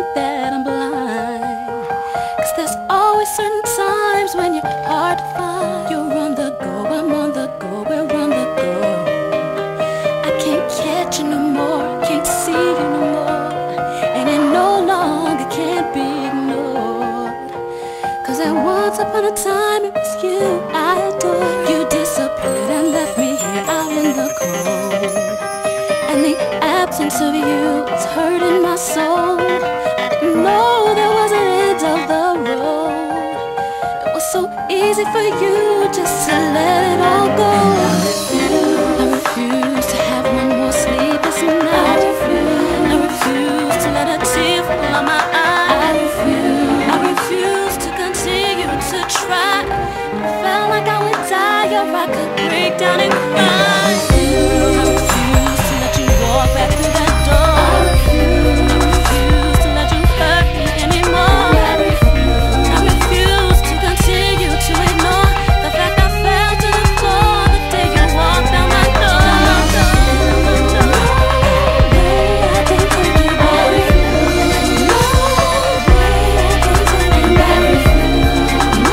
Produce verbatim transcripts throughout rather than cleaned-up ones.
that I'm blind. Cause there's always certain times when you're hard to find. You're on the go, I'm on the go, we're on the go. I can't catch you no more, can't see you no more, and it no longer can't be ignored. Cause at once upon a time it was you I adored. You disappeared and left me here out in the cold, and the absence of you was hurting my soul. I didn't know there was an end of the road. It was so easy for you just to let it all go. I refuse, I refuse to have one more sleepless night. I refuse, I refuse to let a tear fall on my eye. I refuse, I refuse to continue to try. I felt like I would die or I could break down and cry. I refuse, I refuse to let you walk back through that door. I refuse, I refuse to let you hurt me anymore. I refuse, I refuse to continue to ignore the fact I fell to the floor the day you walked down that door. No way I can take you back. No way I can take you back. No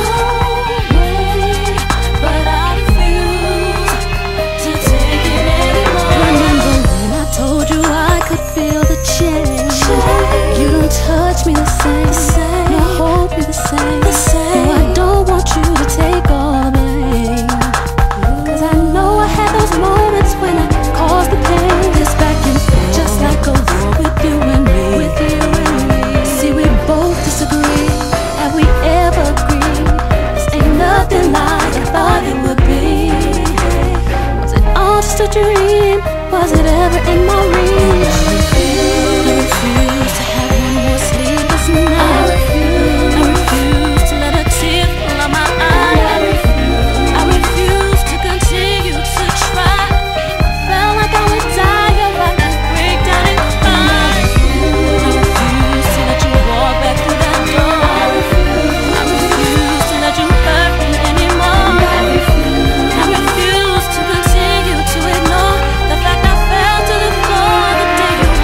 way, but I refuse to take it anymore. Remember when I told you I could feel the change? You don't touch me the same, no hold me the same. No, I don't want you to take all the blame, cause I know I had those moments when I caused the pain. This back and forth, just like a war with you and me. With you and me. See, we both disagree. Have we ever agreed? This ain't nothing like I thought it would be. Was it all just a dream? Was it ever in my reach? I refuse, I refuse to have one more sleepless night. I refuse, I refuse to let a tear fall on my eye. I refuse, I refuse to continue to try. I felt like I would die or I could break down and cry. I refuse to let you walk back through that door. I refuse, I refuse to let you hurt me anymore. I refuse, I refuse to continue to ignore the fact I fell to the floor the day you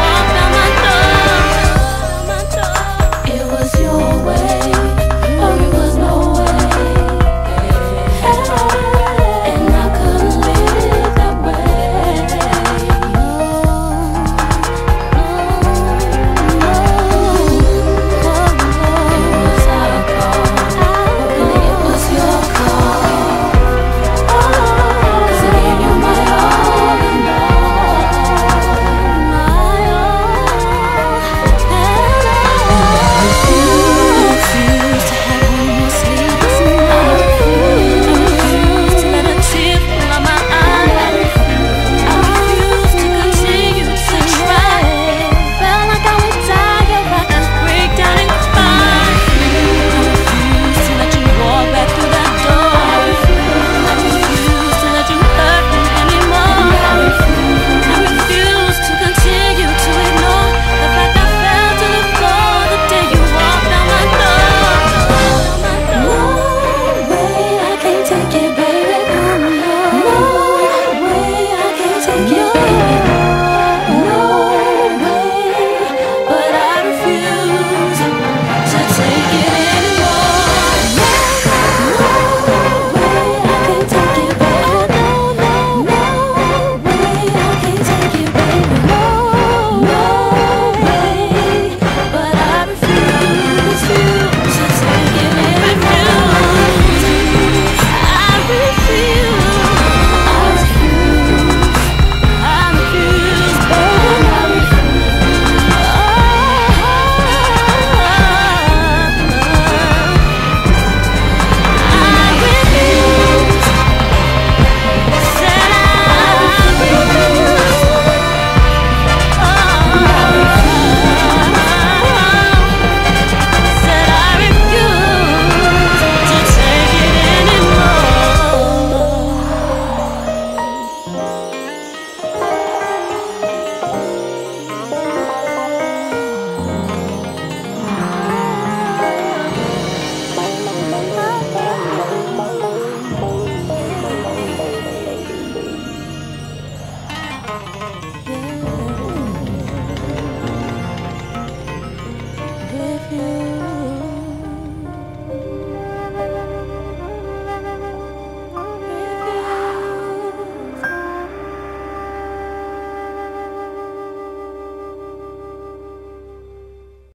with you.